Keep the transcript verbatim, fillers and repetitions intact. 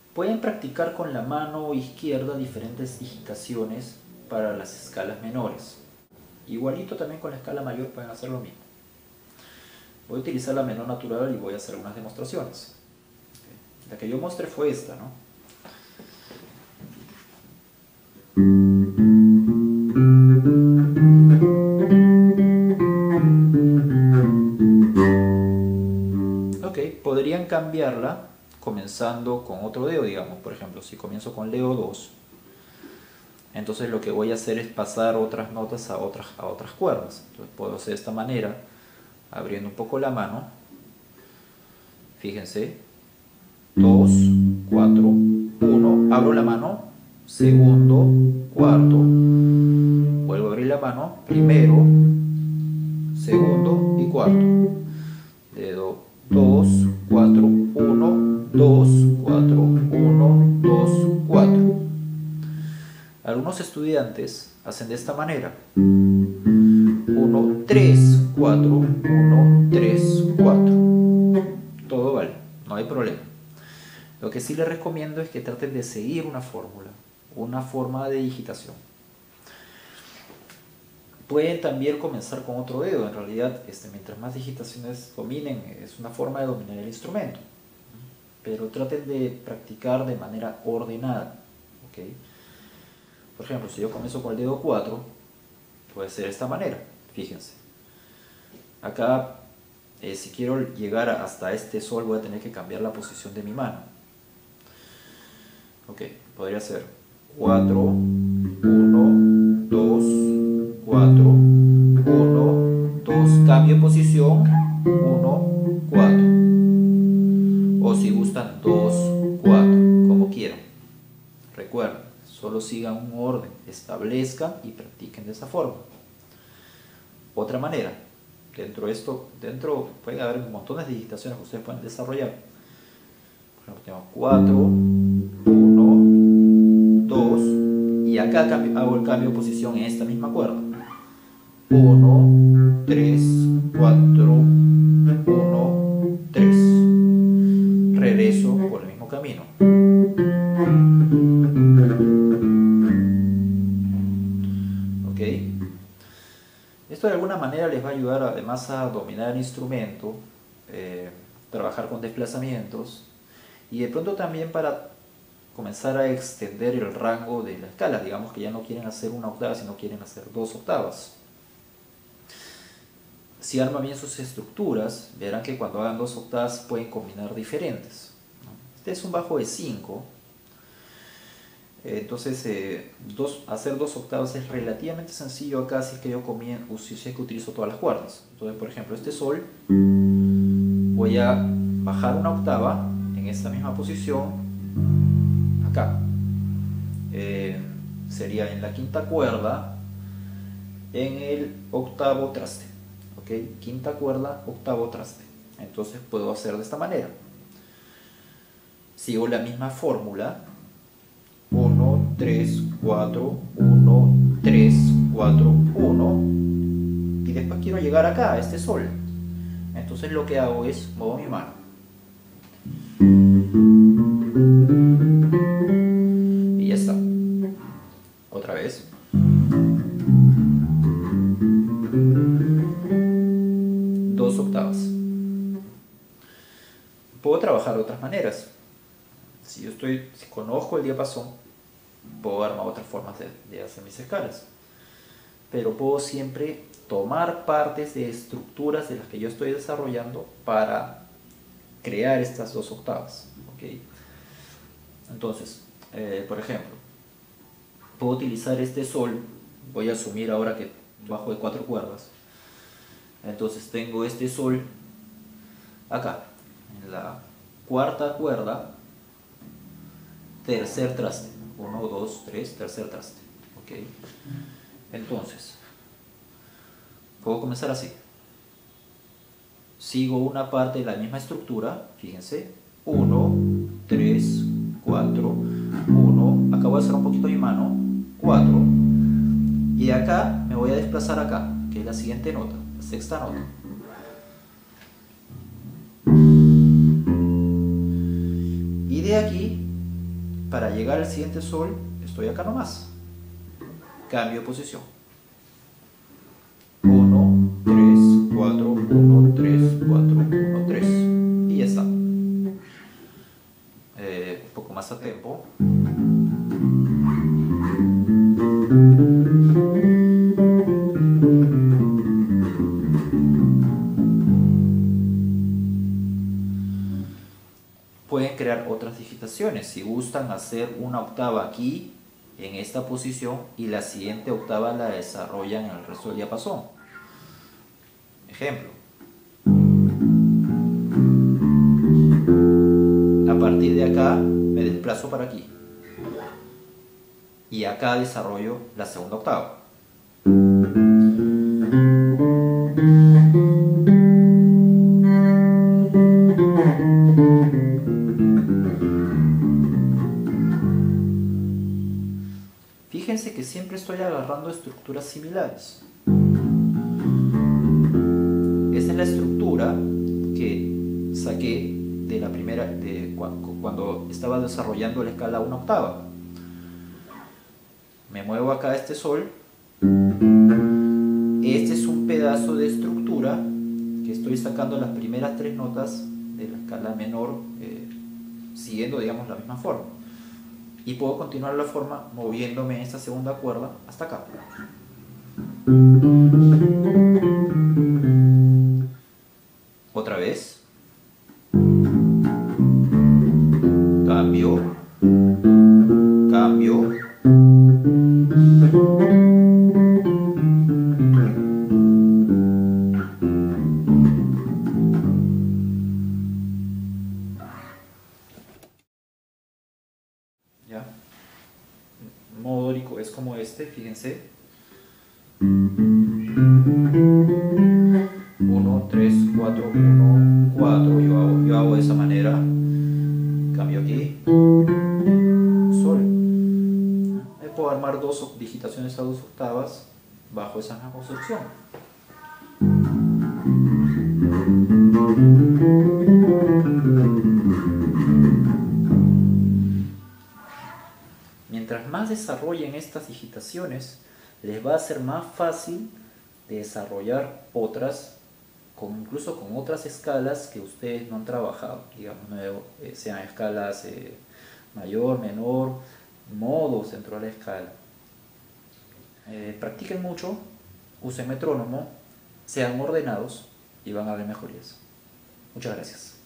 Pueden practicar con la mano izquierda diferentes digitaciones para las escalas menores. Igualito también con la escala mayor pueden hacer lo mismo. Voy a utilizar la menor natural y voy a hacer unas demostraciones. La que yo mostré fue esta, ¿no? Ok, podrían cambiarla comenzando con otro dedo, digamos. Por ejemplo, si comienzo con el dedo dos, entonces lo que voy a hacer es pasar otras notas a otras, a otras cuerdas. Entonces puedo hacer de esta manera, abriendo un poco la mano. Fíjense, dos, cuatro, uno, abro la mano, segundo, cuarto, vuelvo a abrir la mano, primero, segundo y cuarto. Dedo dos, cuatro, uno, dos, cuatro, uno, dos, cuatro. Algunos estudiantes hacen de esta manera: uno, tres, cuatro, uno, tres, cuatro. Todo vale, no hay problema. Lo que sí les recomiendo es que traten de seguir una fórmula, una forma de digitación. Pueden también comenzar con otro dedo. En realidad, este, mientras más digitaciones dominen, es una forma de dominar el instrumento. Pero traten de practicar de manera ordenada. ¿Okay? Por ejemplo, si yo comienzo con el dedo cuatro, puede ser de esta manera. Fíjense. Acá, eh, si quiero llegar hasta este sol, voy a tener que cambiar la posición de mi mano. Ok, podría ser cuatro, uno, dos, cuatro, uno, dos, cambio de posición, uno, cuatro. O si gustan, dos, cuatro, como quieran. Recuerden, solo sigan un orden, establezcan y practiquen de esa forma. Otra manera, dentro de esto, dentro puede haber montones de digitaciones que ustedes pueden desarrollar. Por ejemplo, tengo cuatro, uno, dos, y acá hago el cambio de posición en esta misma cuerda. uno, tres, cuatro, uno, tres. Regreso por el mismo camino. Ok. Esto de alguna manera les va a ayudar además a dominar el instrumento, eh, trabajar con desplazamientos y de pronto también para comenzar a extender el rango de la escala. Digamos que ya no quieren hacer una octava, sino quieren hacer dos octavas. Si arman bien sus estructuras, verán que cuando hagan dos octavas pueden combinar diferentes. Este es un bajo de cinco. Entonces, eh, dos, hacer dos octavas es relativamente sencillo acá si es que yo comienzo, si es que utilizo todas las cuerdas. Entonces, por ejemplo, este sol, voy a bajar una octava en esta misma posición, acá. Eh, sería en la quinta cuerda, en el octavo traste. ¿Okay? Quinta cuerda, octavo traste. Entonces puedo hacer de esta manera. Sigo la misma fórmula. uno, tres, cuatro, uno, tres, cuatro, uno. Y después quiero llegar acá, a este sol. Entonces lo que hago es muevo mi mano. Y ya está. Otra vez. Dos octavas. Puedo trabajar de otras maneras. Si yo estoy, si conozco el diapasón, puedo armar otras formas de, de hacer mis escalas. Pero puedo siempre tomar partes de estructuras de las que yo estoy desarrollando para crear estas dos octavas. ¿Okay? Entonces, eh, por ejemplo, puedo utilizar este sol. Voy a asumir ahora que bajo de cuatro cuerdas. Entonces tengo este sol acá, en la cuarta cuerda, tercer traste. uno, dos, tres, tercer traste. ¿Okay? Entonces, puedo comenzar así. Sigo una parte de la misma estructura, fíjense. uno, tres, cuatro, uno. Acá voy a hacer un poquito mi mano. cuatro. Y de acá me voy a desplazar acá, que es la siguiente nota, la sexta nota. Y de aquí para llegar al siguiente sol estoy acá nomás. Cambio de posición. uno, tres, cuatro, uno, tres, cuatro, uno, tres. Y ya está. Eh, un poco más a tempo. Pueden crear otras digitaciones. Si gustan hacer una octava aquí, en esta posición, y la siguiente octava la desarrollan en el resto del diapasón. Ejemplo. A partir de acá me desplazo para aquí. Y acá desarrollo la segunda octava. Fíjense que siempre estoy agarrando estructuras similares. Esa es la estructura que saqué de la primera, de cuando estaba desarrollando la escala una octava. Me muevo acá a este sol. Este es un pedazo de estructura que estoy sacando las primeras tres notas de la escala menor, eh, siguiendo, digamos, la misma forma. Y puedo continuar la forma moviéndome en esta segunda cuerda hasta acá. Otra vez. Cambio. Cambio. ¿Ya? Modo dórico es como este, fíjense. uno, tres, cuatro, uno, cuatro. Yo hago, yo hago de esa manera. Cambio aquí. Sol. Me puedo armar dos digitaciones a dos octavas bajo esa misma construcción. Mientras más desarrollen estas digitaciones, les va a ser más fácil de desarrollar otras, con, incluso con otras escalas que ustedes no han trabajado, digamos, eh, sean escalas eh, mayor, menor, modos dentro de la escala. Eh, practiquen mucho, usen metrónomo, sean ordenados y van a ver mejorías. Muchas gracias.